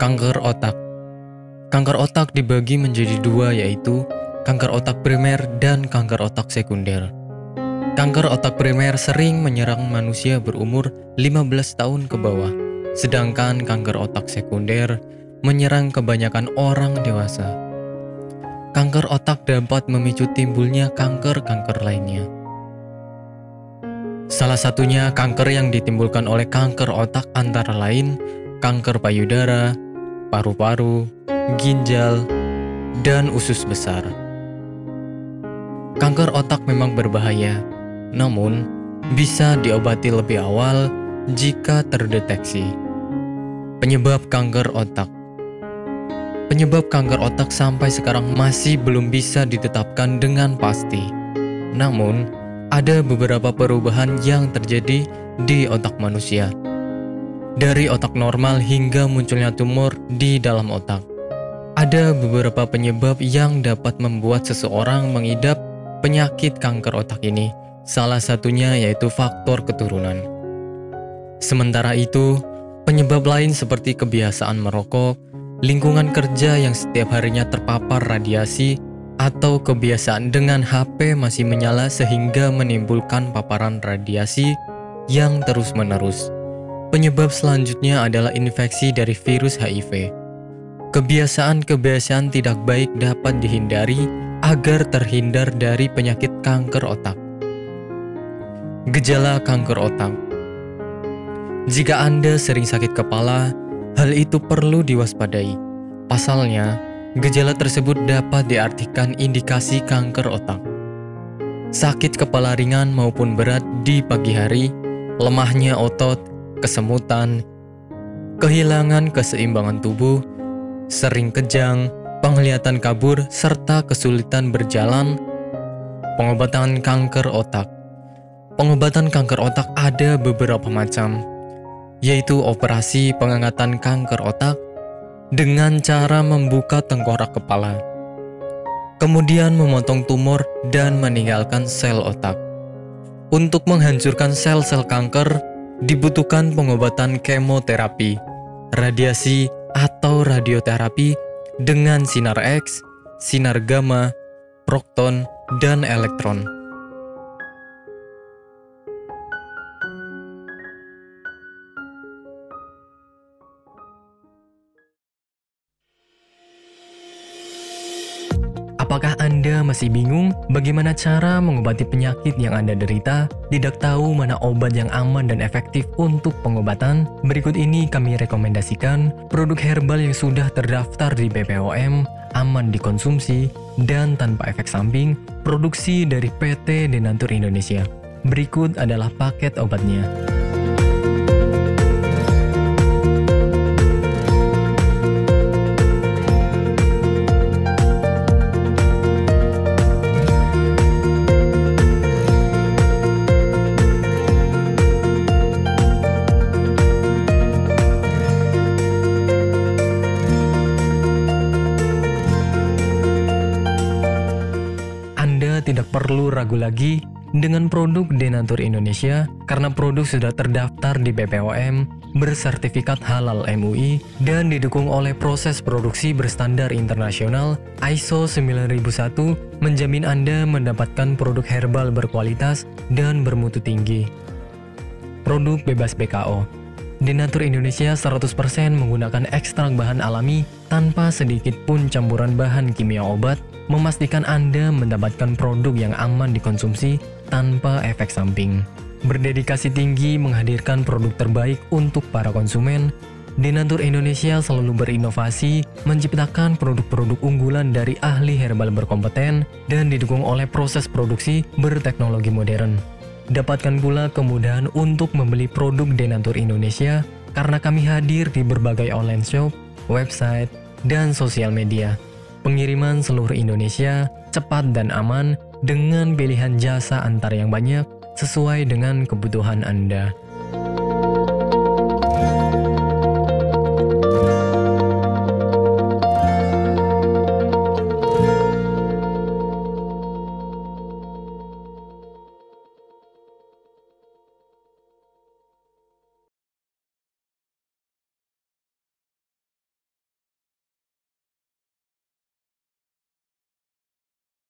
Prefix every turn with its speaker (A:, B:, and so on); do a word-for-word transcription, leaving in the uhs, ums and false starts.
A: Kanker otak. Kanker otak dibagi menjadi dua, yaitu kanker otak primer dan kanker otak sekunder. Kanker otak primer sering menyerang manusia berumur lima belas tahun ke bawah, sedangkan kanker otak sekunder menyerang kebanyakan orang dewasa. Kanker otak dapat memicu timbulnya kanker-kanker lainnya. Salah satunya kanker yang ditimbulkan oleh kanker otak antara lain kanker payudara, paru-paru, ginjal, dan usus besar. Kanker otak memang berbahaya, namun bisa diobati lebih awal jika terdeteksi. Penyebab kanker otak. Penyebab kanker otak sampai sekarang masih belum bisa ditetapkan dengan pasti. Namun, ada beberapa perubahan yang terjadi di otak manusia. Dari otak normal hingga munculnya tumor di dalam otak. Ada beberapa penyebab yang dapat membuat seseorang mengidap penyakit kanker otak ini. Salah satunya yaitu faktor keturunan. Sementara itu, penyebab lain seperti kebiasaan merokok, lingkungan kerja yang setiap harinya terpapar radiasi, atau kebiasaan dengan H P masih menyala sehingga menimbulkan paparan radiasi yang terus-menerus. Penyebab selanjutnya adalah infeksi dari virus H I V. Kebiasaan-kebiasaan tidak baik dapat dihindari agar terhindar dari penyakit kanker otak. Gejala kanker otak. Jika Anda sering sakit kepala, hal itu perlu diwaspadai. Pasalnya, gejala tersebut dapat diartikan indikasi kanker otak. Sakit kepala ringan maupun berat di pagi hari, lemahnya otot, kesemutan, kehilangan keseimbangan tubuh, sering kejang, penglihatan kabur, serta kesulitan berjalan. Pengobatan kanker otak. Pengobatan kanker otak ada beberapa macam, yaitu operasi pengangkatan kanker otak dengan cara membuka tengkorak kepala, kemudian memotong tumor dan meninggalkan sel otak. Untuk menghancurkan sel-sel kanker, dibutuhkan pengobatan kemoterapi, radiasi, atau radioterapi dengan sinar X, sinar gamma, proton, dan elektron. Apakah Anda masih bingung bagaimana cara mengobati penyakit yang Anda derita? Tidak tahu mana obat yang aman dan efektif untuk pengobatan? Berikut ini kami rekomendasikan produk herbal yang sudah terdaftar di B P O M, aman dikonsumsi, dan tanpa efek samping, produksi dari P T Denatur Indonesia. Berikut adalah paket obatnya. Tidak perlu ragu lagi dengan produk Denatur Indonesia karena produk sudah terdaftar di B P O M, bersertifikat halal M U I, dan didukung oleh proses produksi berstandar internasional I S O sembilan ribu satu, menjamin Anda mendapatkan produk herbal berkualitas dan bermutu tinggi. Produk bebas B K O. Denatur Indonesia seratus persen menggunakan ekstrak bahan alami tanpa sedikit pun campuran bahan kimia obat, memastikan Anda mendapatkan produk yang aman dikonsumsi tanpa efek samping. Berdedikasi tinggi menghadirkan produk terbaik untuk para konsumen, Denatur Indonesia selalu berinovasi, menciptakan produk-produk unggulan dari ahli herbal berkompeten dan didukung oleh proses produksi berteknologi modern. Dapatkan pula kemudahan untuk membeli produk Denatur Indonesia karena kami hadir di berbagai online shop, website, dan sosial media. Pengiriman seluruh Indonesia cepat dan aman dengan pilihan jasa antar yang banyak sesuai dengan kebutuhan Anda.